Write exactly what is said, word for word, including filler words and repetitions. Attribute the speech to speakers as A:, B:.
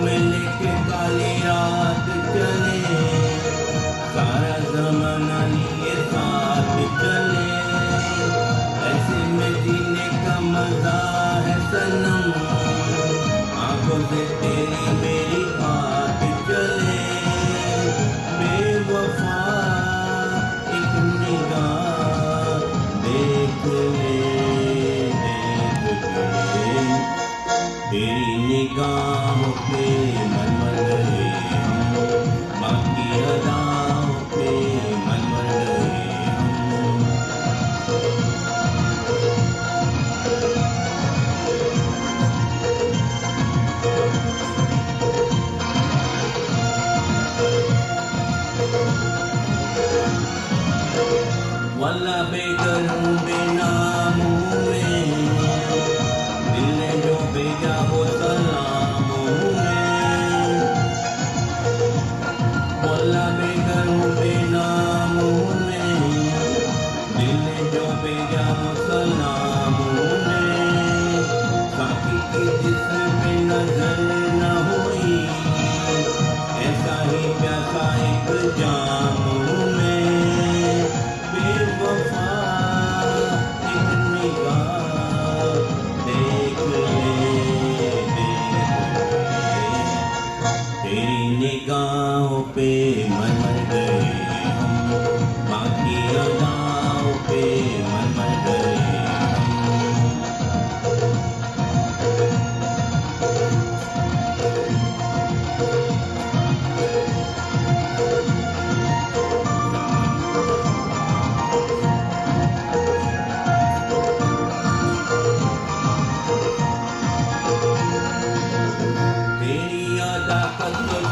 A: तुम्हें लेके काली रात चले, सारा जमाना लिए साथ चले, ऐसे में जीने का मजा है सनम, आंखों से तेरी मेरी बात चले, बेवफा एक निगाह देख ले, देख ले, तेरी निगाहों पे मन मर गए हम, बाकी अदाओं पे मन मर गए हम। वल्ला बेगरूं बेनामों में, दिल ने जो भेजा वो सलामों में, वल्ला बेगरूं बेनामों में, दिल ने जो भेजा वो सलामों में, साथी की जिसमें नजर न हुई, ऐसा ही प्यासा एक जामों में, बेवफा एक निगाह देख ले, देख ले, तेरी निगाहों पे मन मर गए हम, बाकी अदाओं पे मन मर गए हम। तेरी अदाकत